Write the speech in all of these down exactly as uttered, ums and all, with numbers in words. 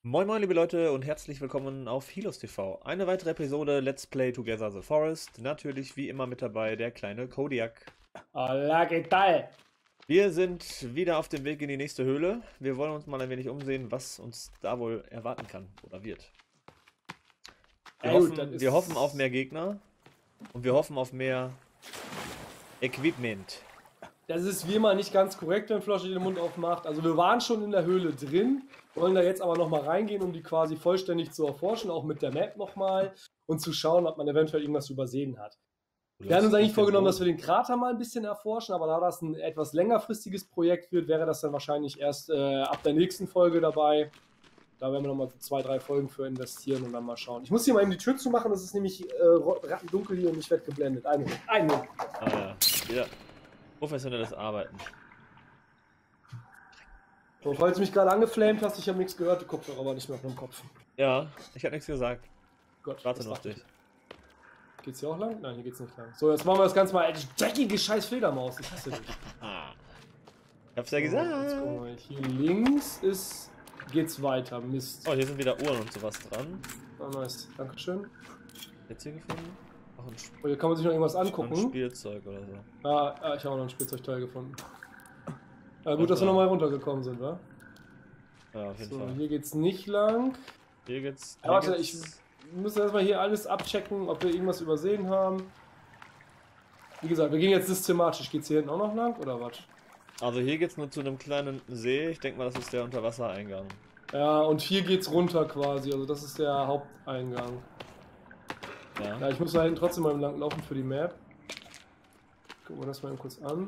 Moin moin liebe Leute und herzlich willkommen auf Helos T V. Eine weitere Episode Let's Play Together the Forest. Natürlich wie immer mit dabei der kleine Kodiak. Hola, ¿qué tal? Wir sind wieder auf dem Weg in die nächste Höhle. Wir wollen uns mal ein wenig umsehen, was uns da wohl erwarten kann oder wird. Wir, Ja, gut, hoffen, dann ist- wir hoffen auf mehr Gegner und wir hoffen auf mehr Equipment. Das ist wie immer nicht ganz korrekt, wenn Floschi den Mund aufmacht. Also wir waren schon in der Höhle drin, wollen da jetzt aber nochmal reingehen, um die quasi vollständig zu erforschen, auch mit der Map nochmal und zu schauen, ob man eventuell irgendwas übersehen hat. Wir haben uns eigentlich vorgenommen, dass wir den Krater mal ein bisschen erforschen, aber da das ein etwas längerfristiges Projekt wird, wäre das dann wahrscheinlich erst äh, ab der nächsten Folge dabei. Da werden wir nochmal so zwei, drei Folgen für investieren und dann mal schauen. Ich muss hier mal eben die Tür zumachen, das ist nämlich äh, rattendunkel hier und ich werde geblendet. Einen Moment, einen Moment. Ah ja, wieder professionelles Arbeiten. So, falls du mich gerade angeflamed hast, ich habe nichts gehört, du guckst doch aber nicht mehr auf meinem Kopf. Ja, ich habe nichts gesagt. Gott, Warte was noch auf dachte dich. ich? Geht's hier auch lang? Nein, hier geht's nicht lang. So, jetzt machen wir das Ganze mal. Ey, dreckige scheiß Fledermaus, ich hasse dich. Ah. Ich hab's ja So, gesagt. jetzt gucken wir mal. Hier links ist. Geht's weiter. Mist. Oh, hier sind wieder Uhren und sowas dran. Oh, nice. Dankeschön. Jetzt hier gefunden? Auch ein, Sp Oh, hier kann man sich noch irgendwas ein angucken. Spielzeug oder so. Ah, ah, ich habe auch noch ein Spielzeugteil gefunden. Ja, gut, Und dass wir da. nochmal runtergekommen sind, wa? Ja, auf jeden So, Fall. hier geht's nicht lang. Hier geht's. Ja, Hier warte, geht's ich muss erstmal hier alles abchecken, ob wir irgendwas übersehen haben. Wie gesagt, wir gehen jetzt systematisch. Geht's hier hinten auch noch lang oder was? also hier geht's nur zu einem kleinen See. Ich denke mal, das ist der Unterwassereingang. Ja, und hier geht's runter quasi. Also das ist der Haupteingang. Ja. Ja, ich muss da hinten trotzdem mal lang laufen für die Map. Gucken wir das mal eben kurz an.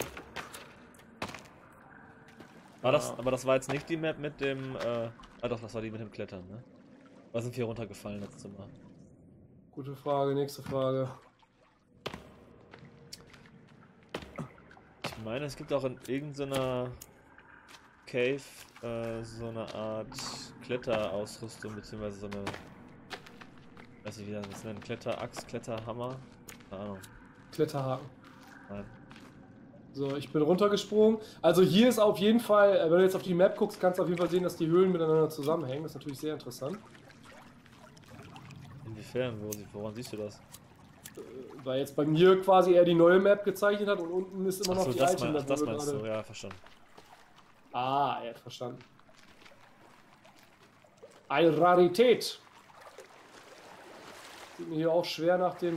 War das, Ja. aber das war jetzt nicht die Map mit dem. Äh, ah doch, das war die mit dem Klettern, ne? Da sind wir runtergefallen letztes Mal. Gute Frage, nächste Frage. Ich meine, es gibt auch in irgendeiner Cave äh, so eine Art Kletterausrüstung, beziehungsweise so eine. Weiß nicht, wie das nennt. Kletterachs, Kletterhammer? Keine Ahnung. Kletterhaken. Nein. So, ich bin runtergesprungen. Also hier ist auf jeden Fall, äh, wenn du jetzt auf die Map guckst, kannst du auf jeden Fall sehen, dass die Höhlen miteinander zusammenhängen. Das ist natürlich sehr interessant. Inwiefern? Wo, woran siehst du das? Weil jetzt bei mir quasi eher die neue Map gezeichnet hat und unten ist immer noch Achso, die das, alte. mein, ach, wo das wir meinst gerade- du, ja, verstanden. Ah, er hat verstanden. Eine Rarität. Tut mir hier auch schwer nach dem...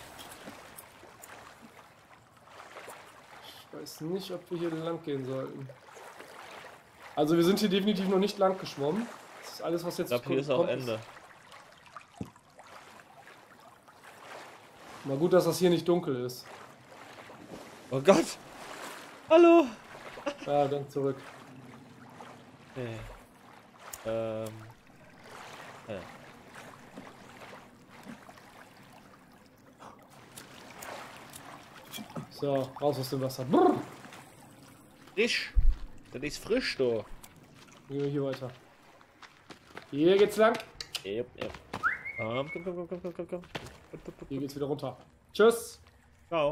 Ich weiß nicht, ob wir hier lang gehen sollten. Also wir sind hier definitiv noch nicht lang geschwommen. Das ist alles, was Ich jetzt glaube, hier ist auch kommt, Ende. Na gut, dass das hier nicht dunkel ist. Oh Gott! Hallo! Ja, dann zurück. Nee. Ähm. Ja. So, raus aus dem Wasser. Brrr. Frisch! Das ist frisch, du! Gehen wir hier weiter. Hier geht's lang. Yep, yep. Komm, komm, komm, komm, komm, komm, komm, komm. Hier geht's wieder runter. Tschüss. Ciao.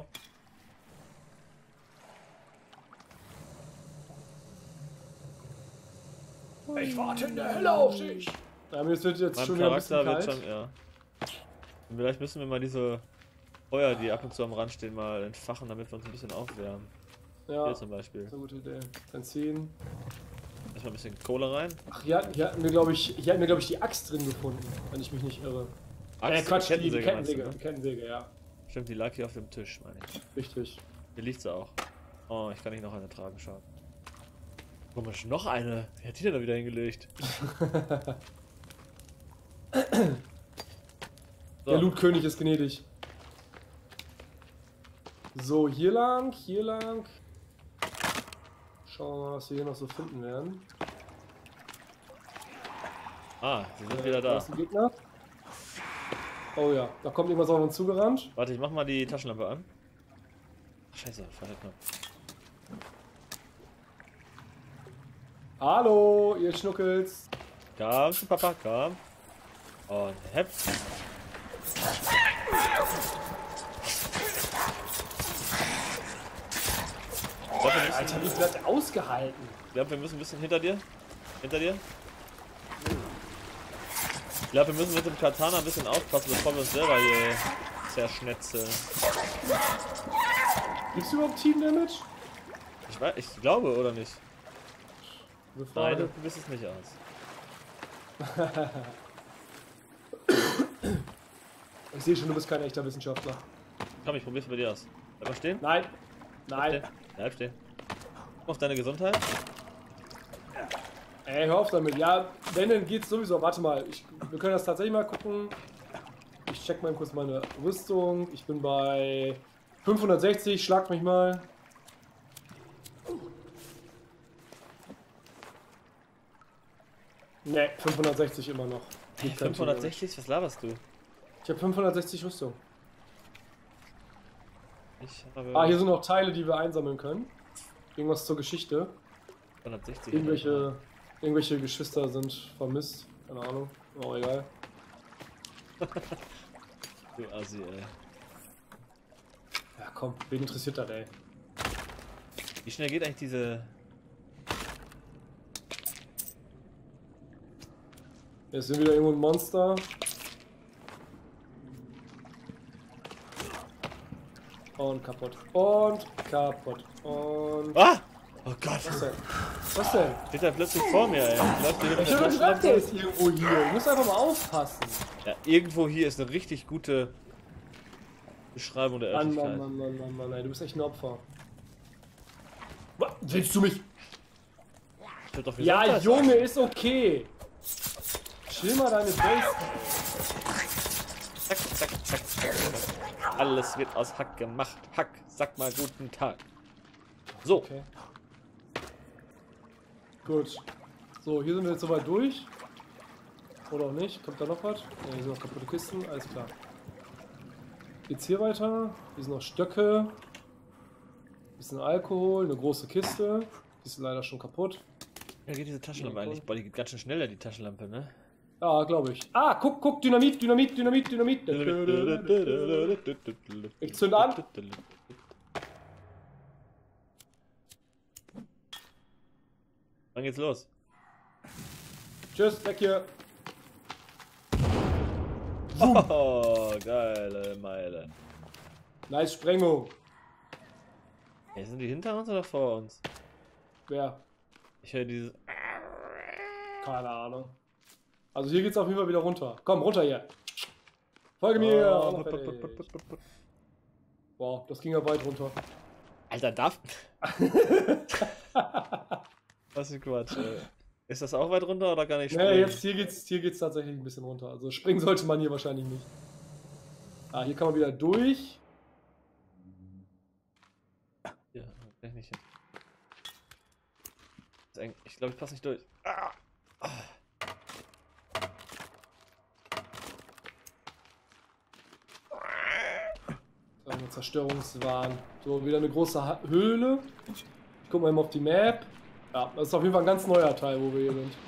Ich warte in der Hölle auf dich. Ja, mir wird jetzt Mein schon wieder ein bisschen Charakter kalt. wird schon, ja. Und vielleicht müssen wir mal diese Feuer, die ab und zu am Rand stehen, mal entfachen, damit wir uns ein bisschen aufwärmen. Ja, Hier das zum Beispiel. ist eine gute Idee. Benzin. Erstmal ein bisschen Kohle rein. Ach, hier hatten, hier hatten wir, glaube ich, hier hatten wir, glaube ich, die Axt drin gefunden, wenn ich mich nicht irre. Äh, Quatsch, die, die Kettensäge, meinst Kettensäge. du, Die ne? Kettensäge, ja. Stimmt, die lag hier auf dem Tisch, meine ich. Richtig. Hier liegt sie auch. Oh, ich kann nicht noch eine tragen, schade. Komisch, noch eine. Wer hat die denn da wieder hingelegt? So. Der Lootkönig ist gnädig. So, hier lang, hier lang. Schauen wir mal, was wir hier noch so finden werden. Ah, sie sind Äh, wieder da. ist ein Gegner. Oh ja, da kommt irgendwas auf uns zugerannt. Warte, ich mach mal die Taschenlampe an. Ach, scheiße, falscher Knopf. Hallo, ihr Schnuckels. Komm zu Papa, komm. Und hepp. Ich glaube, wir, müssen- Alter, wie viel hat der ausgehalten? ich glaub, wir müssen ein bisschen hinter dir. Hinter dir. Ich glaube, wir müssen mit dem Katana ein bisschen aufpassen, bevor wir uns selber hier zerschnetzeln. Gibt's überhaupt Team Damage? Ich weiß, ich glaube, oder nicht? Bevor Nein, du probierst es nicht aus. Ich sehe schon, du bist kein echter Wissenschaftler. Komm, ich probier's bei dir aus. Bleib mal stehen. Nein. Nein. Bleib stehen. Guck auf deine Gesundheit. Ey, hör auf damit. Ja, wenn, dann geht's sowieso. Warte mal, ich, wir können das tatsächlich mal gucken. Ich check mal kurz meine Rüstung. Ich bin bei fünfhundertsechzig, schlag mich mal. Ne, fünfhundertsechzig immer noch. Hey, fünfhundertsechzig? Was laberst du? Ich habe fünfhundertsechzig Rüstung. Ich habe Ah, hier sind noch Teile, die wir einsammeln können. Irgendwas zur Geschichte. hundertsechzig. Irgendwelche, irgendwelche Geschwister sind vermisst. Keine Ahnung. Oh, egal. Du Assi, ey. Ja, komm, wen interessiert das, ey? Wie schnell geht eigentlich diese... Jetzt sind wieder irgendwo ein Monster. Und kaputt. Und kaputt. Und... Ah! Oh Gott! Was denn? Was denn? Steht da plötzlich vor mir, ey. Läuft hier mit Ich der hab doch gesagt, der Taschenlampe? ist irgendwo hier. Du musst einfach mal aufpassen. Ja, irgendwo hier ist eine richtig gute Beschreibung der Mann, Örtlichkeit. Mann, Mann, Mann, Mann, Mann, ey, du bist echt ein Opfer. Was? Willst du mich? Ich hab doch gesagt, Ja, das- Junge, ist okay. Chill mal deine Base. Zack, zack, zack, zack, zack. Alles wird aus Hack gemacht. Hack, sag mal guten Tag. So. Okay. Gut. So, hier sind wir jetzt soweit durch. Oder auch nicht. Kommt da noch was? Ne, hier sind noch kaputte Kisten. Alles klar. Geht's hier weiter? Hier sind noch Stöcke. Bisschen Alkohol. Eine große Kiste. Die ist leider schon kaputt. Ja, geht diese Taschenlampe eigentlich? Boah, die geht ganz schön schneller, die Taschenlampe, ne? Ja, glaube ich. Ah, guck, guck, Dynamit, Dynamit, Dynamit, Dynamit. Ich zünd an. Wann geht's los? Tschüss, weg hier. Oh, geile Meile. Nice Sprengung. Hey, sind die hinter uns oder vor uns? Wer? Ich höre dieses... Keine Ahnung. Also hier geht's auf jeden Fall wieder runter. Komm, runter hier. Folge mir. Oh, Oh, fertig. Wow, das ging ja weit runter. Alter, darf... Was für Quatsch, ey. Ist das auch weit runter oder gar nicht springen? Nee, jetzt hier geht's, hier geht's tatsächlich ein bisschen runter. Also springen sollte man hier wahrscheinlich nicht. Ah, hier kann man wieder durch. Ja, kann ich nicht hin. Ist eng. Ich glaube, ich passe nicht durch. Ah. Ah. So, ein Zerstörungswahn. So, wieder eine große Ha- Höhle. Ich guck mal eben auf die Map. Ja, das ist auf jeden Fall ein ganz neuer Teil, wo wir hier sind.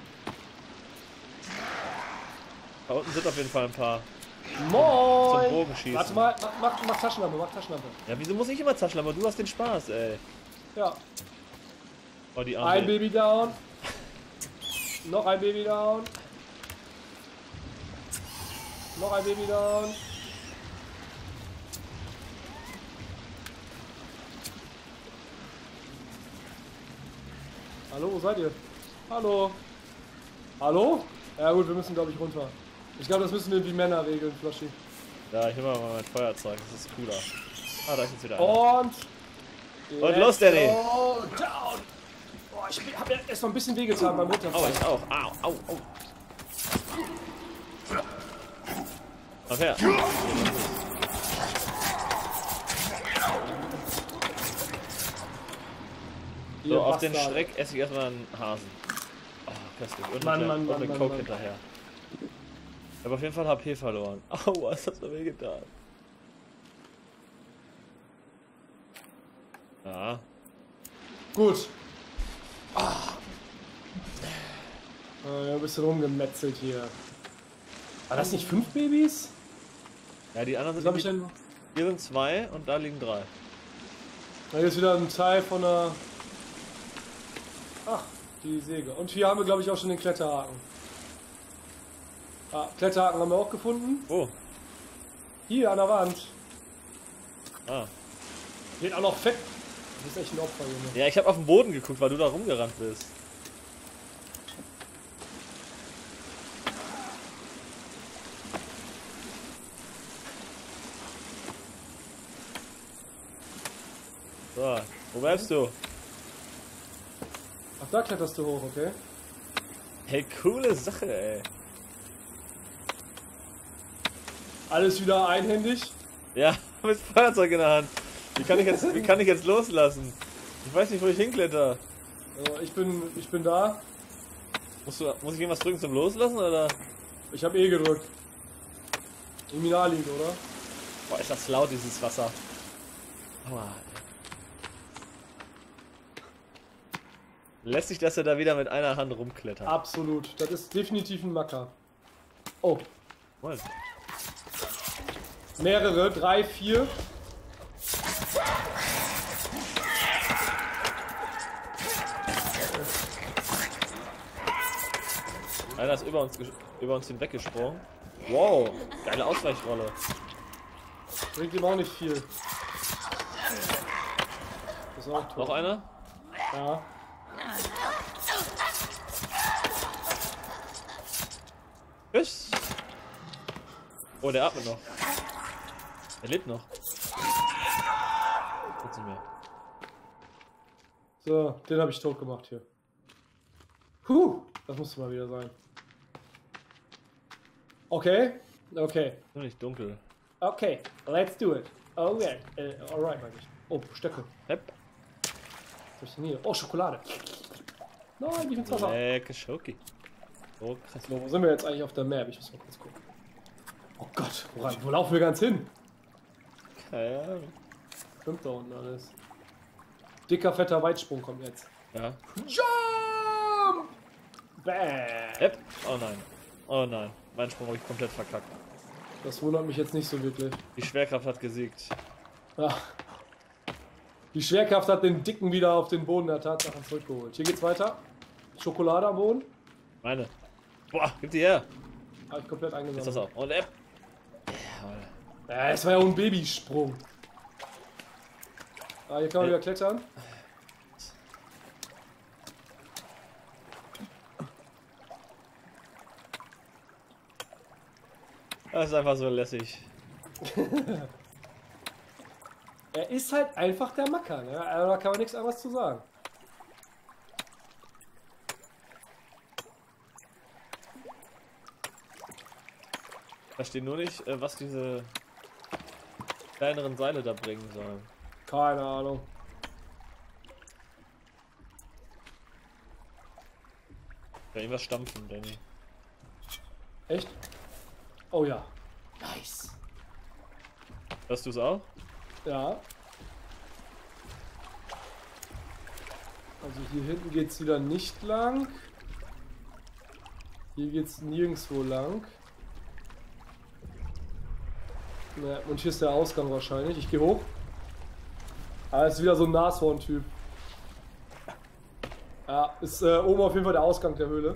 Da unten sind auf jeden Fall ein paar. Moin! Zum Bogenschießen. Warte mal, mach, mach, mach Taschenlampe, mach Taschenlampe. Ja, wieso muss ich immer Taschenlampe? Du hast den Spaß, ey. Ja, Oh, die ein Arme. Baby down. Noch ein Baby down. Noch ein Baby down. Hallo, wo seid ihr? Hallo? Hallo? Ja gut, wir müssen glaube ich runter. Ich glaube, das müssen wir wie Männer regeln, Floschi. Ja, ich nehme mal mein Feuerzeug, das ist cooler. Ah, da ist jetzt wieder einer. Und... Und los, Danny! Go down! Boah, ich hab mir erst noch ein bisschen wehgetan beim Au, Runterfallen. ich auch. Au, au, au. Komm her. Ihr So, auf den Bastarde. Schreck esse ich erstmal einen Hasen. Oh, köstlich. Und Mann, eine, Mann, und Mann, eine Mann, Coke Mann. hinterher. Ich habe auf jeden Fall H P verloren. Au, was hat mir getan? Ja. Gut. Ah. Äh, ja, ein bisschen rumgemetzelt hier. War das nicht fünf Babys? Ja, die anderen Was sind habe ich nämlich- denn? Hier sind zwei und da liegen drei. Da ist wieder ein Teil von der... Ach, die Säge. Und hier haben wir glaube ich auch schon den Kletterhaken. Ah, Kletterhaken haben wir auch gefunden. Wo? Hier an der Wand. Ah. Geht auch noch fett. Du bist echt ein Opfer, Junge. Ja, ich habe auf den Boden geguckt, weil du da rumgerannt bist. So, wo bleibst du? Ach, da kletterst du hoch, okay? Hey, coole Sache, ey. Alles wieder einhändig. Ja, mit Feuerzeug in der Hand. Wie kann ich jetzt, wie kann ich jetzt loslassen? Ich weiß nicht, wo ich hinkletter. Also ich bin, ich bin da. Musst du, muss ich irgendwas drücken zum Loslassen, oder? Ich habe eh gedrückt. Irgendwie naheliegend, oder? Boah, ist das laut, dieses Wasser. Aua. Lässt sich das ja da wieder mit einer Hand rumklettern? Absolut. Das ist definitiv ein Macker. Oh. Moin. Mehrere, drei, vier. Einer ist über uns, über uns hinweggesprungen. Wow, geile Ausweichrolle. Bringt ihm auch nicht viel. Das ist auch tot. Noch einer? Ja. Tschüss. Oh, der atmet noch. Er lebt noch. Jetzt sind wir. So, den habe ich tot gemacht hier. Puh, das musste mal wieder sein. Okay, okay, Nur nicht dunkel. okay, let's do it. Okay, uh, alright, meine ich. Oh, Stöcke. Hepp. Was ist denn hier? Oh, Schokolade. Nein, nicht ins Wasser. Lecker Schoki. Oh, krass. So, wo sind wir jetzt eigentlich auf der Map? Ich muss mal kurz gucken. Oh Gott, woran, wo laufen wir ganz hin? Keine Ahnung. Stimmt da unten alles. Dicker, fetter Weitsprung kommt jetzt. Ja. Jump! Bam! Hepp. Oh nein. Oh nein. Mein Sprung habe ich komplett verkackt. Das wundert mich jetzt nicht so wirklich. Die Schwerkraft hat gesiegt. Ja. Die Schwerkraft hat den Dicken wieder auf den Boden der Tatsachen zurückgeholt. Hier geht's weiter. Schokolade am Boden. Meine. Boah, gib die her. Habe ich komplett eingesammelt. Ist das auch. Und App. Ja, das war ja auch ein Babysprung. Ah, hier kann man Äh. wieder klettern. Das ist einfach so lässig. Er ist halt einfach der Macker, ne? Also, da kann man nichts anderes zu sagen. Da steht nur nicht, äh, was diese kleineren Seile da bringen sollen. Keine Ahnung. Ja, irgendwas stampfen, Danny. Echt? Oh ja. Nice. Hörst du es auch? Ja. Also hier hinten geht es wieder nicht lang. Hier geht es nirgendwo lang. Ja, und hier ist der Ausgang wahrscheinlich. Ich gehe hoch. Ah, ist wieder so ein Nashorn-Typ. Ja, ist äh, oben auf jeden Fall der Ausgang der Höhle.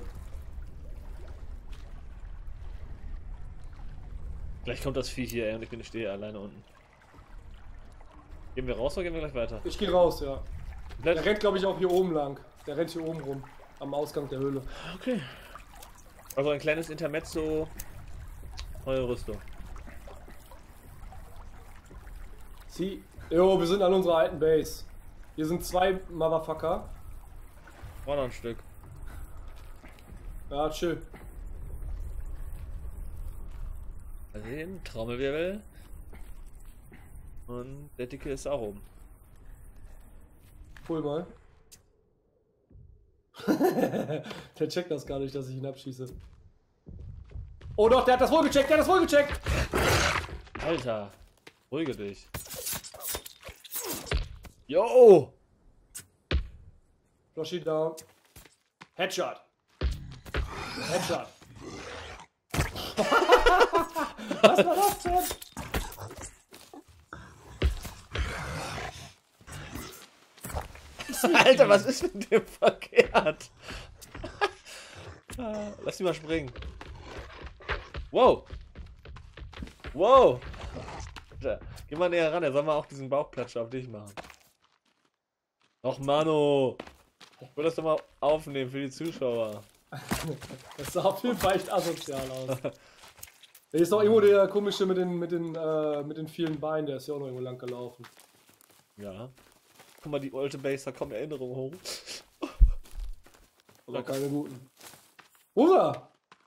Gleich kommt das Vieh hier, ey, und ich bin stehe alleine unten. Gehen wir raus oder gehen wir gleich weiter? Ich gehe raus, ja. Bleib. Der rennt, glaube ich, auch hier oben lang. Der rennt hier oben rum. Am Ausgang der Höhle. Okay. Also ein kleines Intermezzo. Neue Rüstung. Sie. Jo, wir sind an unserer alten Base. Hier sind zwei Motherfucker. War noch ein Stück. Ja, chill. Mal sehen, Trommelwirbel. Und der Dicke ist auch oben. Hol mal. Der checkt das gar nicht, dass ich ihn abschieße. Oh doch, der hat das wohl gecheckt, der hat das wohl gecheckt! Alter, ruhige dich. Yo! Floshy down. Headshot. Headshot. Was war das denn? Alter, was ist mit dem verkehrt? Lass ihn mal springen. Wow! Wow! Ja, geh mal näher ran, er soll mal auch diesen Bauchklatscher auf dich machen. Och, Mano! Ich will das doch mal aufnehmen für die Zuschauer. Das sah auf jeden Fall echt asozial aus. Hier ist noch irgendwo der komische mit den, mit den, äh, mit den vielen Beinen, der ist ja auch noch irgendwo lang gelaufen. Ja. Guck mal, die alte Base, da kommen Erinnerungen hoch. Aber keine guten. Hurra!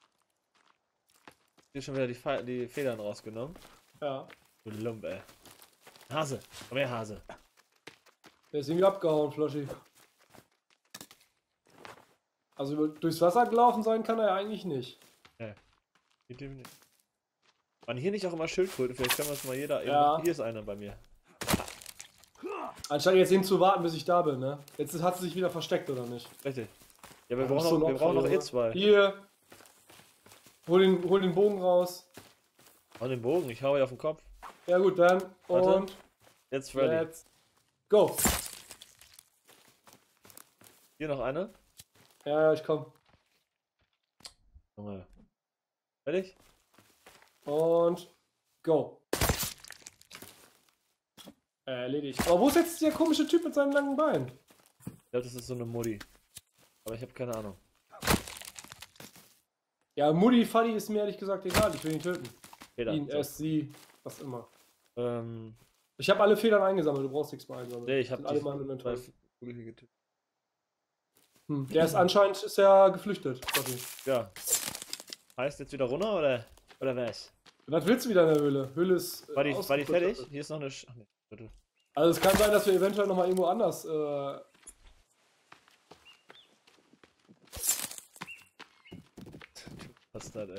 Hier schon wieder die, Fe die Federn rausgenommen. Ja. Du Lump, ey. Hase, komm her, Hase. Der ist irgendwie abgehauen, Floschi. Also über, durchs Wasser gelaufen sein kann er ja eigentlich nicht. Ja. Nicht. Waren hier nicht auch immer Schildkröten? Vielleicht können wir es mal jeder. Ja. Hier ist einer bei mir. Anstatt jetzt eben zu warten, bis ich da bin, ne? Jetzt hat sie sich wieder versteckt, oder nicht? Richtig. Ja, wir Ja, brauchen so noch, wir noch brauchen noch Junge. eh zwei. Hier. Hol den, hol den Bogen raus. Hau den Bogen, ich hau hier auf den Kopf. Ja gut, dann. Warte. Und Jetzt ready. let's go. Hier noch eine. Ja, ja, ich komm. Junge. Fertig? Und go. Erledigt. Aber wo ist jetzt der komische Typ mit seinen langen Beinen? Ich glaube, das ist so eine Mutti. Aber ich habe keine Ahnung. Ja, Mutti, Fadi ist mir ehrlich gesagt egal. Ich will ihn töten. Federn. Ihn, So. es, sie, was immer. Ähm, Ich habe alle Federn eingesammelt, du brauchst nichts mehr einsammeln. nee, ich habe Sind alle mal im Inventar. zwei Vögel getötet. Hm, der ist anscheinend ist ja geflüchtet. Sorry. Ja. Heißt jetzt wieder runter oder oder was? Was willst du wieder in der Höhle? Höhle ist. äh, War die, war die fertig? ausgekundschaftet. Hier ist noch eine. Sch Ach nee, bitte. Also es kann sein, dass wir eventuell noch mal irgendwo anders. Äh, Bastard, ey.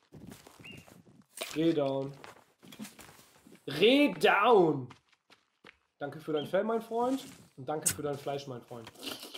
Reh down. Reh down! Danke für dein Fell, mein Freund. Und danke für dein Fleisch, mein Freund.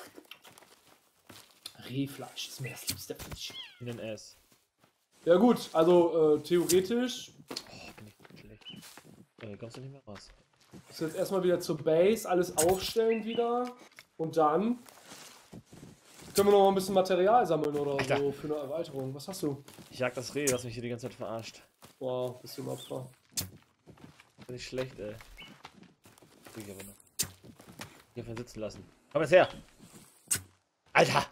Rehfleisch ist mir das liebste Fleisch. In den S. Ja gut, also äh, theoretisch Oh, bin ich schlecht. Äh, kommst du nicht mehr raus. ist jetzt erstmal wieder zur Base, alles aufstellen wieder. Und dann können wir noch mal ein bisschen Material sammeln oder Alter. so für eine Erweiterung. Was hast du? Ich jag das Reh, was mich hier die ganze Zeit verarscht. Wow, bist du ein Opfer. Bin ich schlecht, ey. Krieg ich aber noch. Hier von sitzen lassen. Komm jetzt her! Alter!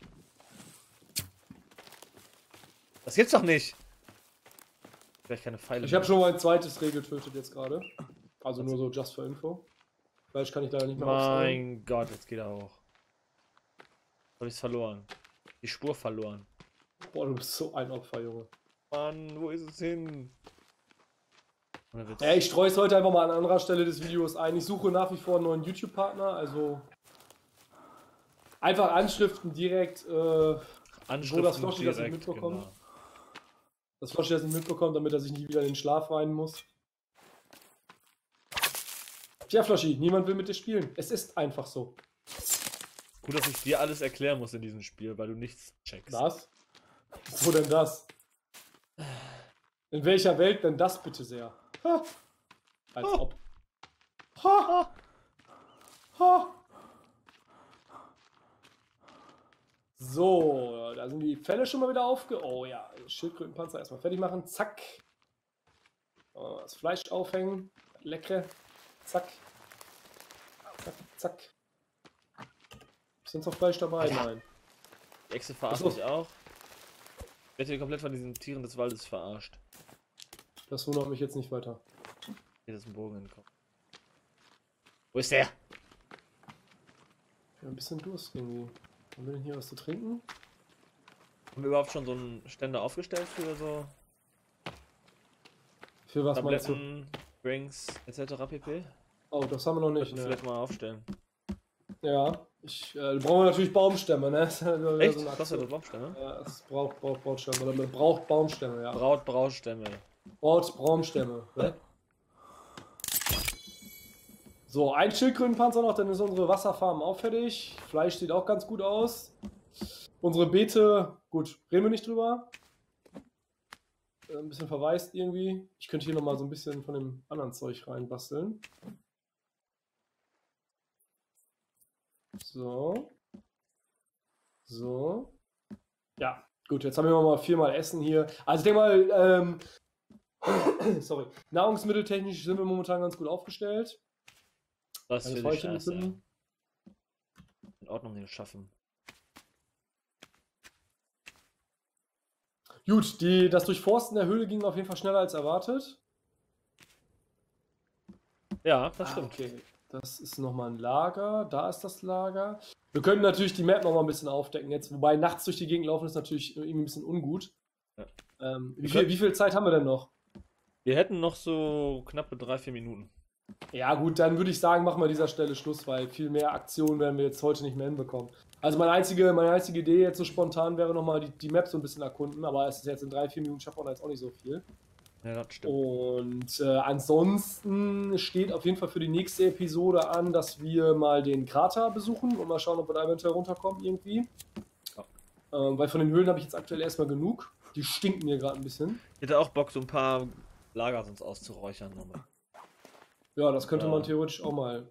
Das gibt's doch nicht! Vielleicht keine Pfeile. Ich habe schon mal ein zweites Reh getötet jetzt gerade. Also nur so just for info. Fleisch kann ich leider nicht mehr aufsammeln. Mein Gott, jetzt geht er hoch. Hab ich's verloren. Die Spur verloren. Boah, du bist so ein Opfer, Junge. Mann, wo ist es hin? Ohne Witz. Ja, ich streue es heute einfach mal an anderer Stelle des Videos ein. Ich suche nach wie vor einen neuen YouTube-Partner, also einfach Anschriften direkt, äh, Anschriften wo das Floschi das nicht direkt, mitbekommt. genau. Dass Floschi das nicht mitbekommt, damit er sich nicht wieder in den Schlaf weinen muss. Tja, Floschi, niemand will mit dir spielen. Es ist einfach so. Gut, dass ich dir alles erklären muss in diesem Spiel, weil du nichts checkst. Was? Wo denn das? In welcher Welt denn das bitte sehr? Ha. Als Oh. ob. Ha. Ha. So, da sind die Fälle schon mal wieder aufge... Oh ja, Schildkrötenpanzer erstmal fertig machen. Zack. Oh, das Fleisch aufhängen. Lecker. Zack. Zack, zack. Ist sonst noch Fleisch dabei? Alter. Nein. Die Echse verarscht Ach so. mich auch. Ich werde hier komplett von diesen Tieren des Waldes verarscht. Das wundert mich jetzt nicht weiter. Hier ist ein Bogen in den Kopf. Wo ist der? Ich hab ein bisschen Durst irgendwie. Haben wir denn hier was zu trinken? Haben wir überhaupt schon so einen Ständer aufgestellt für so Für was meinst du? Tabletten, Drinks et cetera pp? Oh, das haben wir noch nicht. Sollten wir Ne? vielleicht mal aufstellen. Ja, ich, äh, brauchen wir natürlich Baumstämme, ne? Das ist ja wieder Echt? so eine Was kostet Aktion. das Baumstämme? Ja, es braucht, braucht Baumstämme. Oder man braucht Baumstämme, ja. Braut, Braustämme. Braucht Baumstämme. Ne? So, ein Schildkrötenpanzer noch, dann ist unsere Wasserfarm auch fertig. Fleisch sieht auch ganz gut aus. Unsere Beete, gut, reden wir nicht drüber. Äh, Ein bisschen verwaist irgendwie. Ich könnte hier nochmal so ein bisschen von dem anderen Zeug reinbasteln. So. So. Ja, Gut, jetzt haben wir mal viermal Essen hier. Also ich denke mal, ähm, sorry, nahrungsmitteltechnisch sind wir momentan ganz gut aufgestellt. Das Keine will ich Feuerchen erst, ja. finden. In Ordnung hier schaffen. Gut, die, das Durchforsten der Höhle ging auf jeden Fall schneller als erwartet. Ja, das Ah, stimmt. okay. Das ist nochmal ein Lager. Da ist das Lager. Wir können natürlich die Map nochmal ein bisschen aufdecken jetzt. Wobei nachts durch die Gegend laufen ist natürlich irgendwie ein bisschen ungut. Ja. Ähm, wie, Wir viel, können- wie viel Zeit haben wir denn noch? Wir hätten noch so knappe drei, vier Minuten. Ja gut, dann würde ich sagen, machen wir an dieser Stelle Schluss, weil viel mehr Aktionen werden wir jetzt heute nicht mehr hinbekommen. Also meine einzige, meine einzige Idee jetzt so spontan wäre nochmal die, die Map so ein bisschen erkunden, aber es ist jetzt in drei, vier Minuten schafft man jetzt auch nicht so viel. Ja, das stimmt. Und äh, ansonsten steht auf jeden Fall für die nächste Episode an, dass wir mal den Krater besuchen und mal schauen, ob wir da eventuell runterkommen irgendwie. Ja. Ähm, weil von den Höhlen habe ich jetzt aktuell erstmal genug. Die stinken mir gerade ein bisschen. Ich hätte auch Bock, so ein paar Lager sonst auszuräuchern nochmal. Ja, das könnte Ja. man theoretisch auch mal.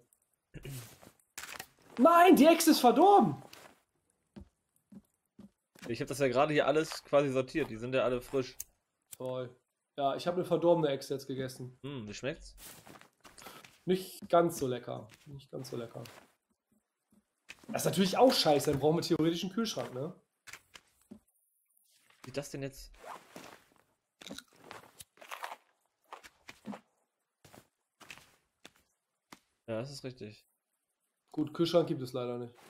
Nein, die Echse ist verdorben! Ich habe das ja gerade hier alles quasi sortiert. Die sind ja alle frisch. Toll. Ja, ich habe eine verdorbene Echse jetzt gegessen. Hm, wie schmeckt's? Nicht ganz so lecker. Nicht ganz so lecker. Das ist natürlich auch scheiße, dann brauchen wir theoretisch einen Kühlschrank, ne? Wie das denn jetzt? Ja, das ist richtig. Gut, Kühlschrank gibt es leider nicht.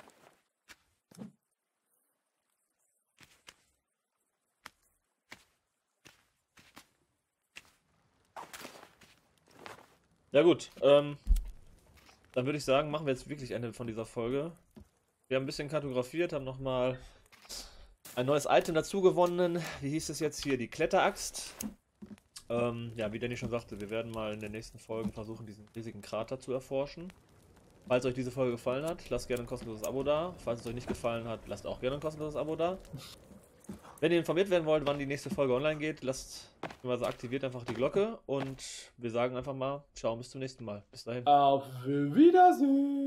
Ja gut, ähm, dann würde ich sagen, machen wir jetzt wirklich Ende von dieser Folge. Wir haben ein bisschen kartografiert, haben nochmal ein neues Item dazu gewonnen. Wie hieß es jetzt hier? Die Kletteraxt. Ähm, ja, wie Danny schon sagte, wir werden mal in den nächsten Folgen versuchen, diesen riesigen Krater zu erforschen. Falls euch diese Folge gefallen hat, lasst gerne ein kostenloses Abo da. Falls es euch nicht gefallen hat, lasst auch gerne ein kostenloses Abo da. Wenn ihr informiert werden wollt, wann die nächste Folge online geht, lasst, also aktiviert einfach die Glocke und wir sagen einfach mal, ciao, bis zum nächsten Mal. Bis dahin. Auf Wiedersehen!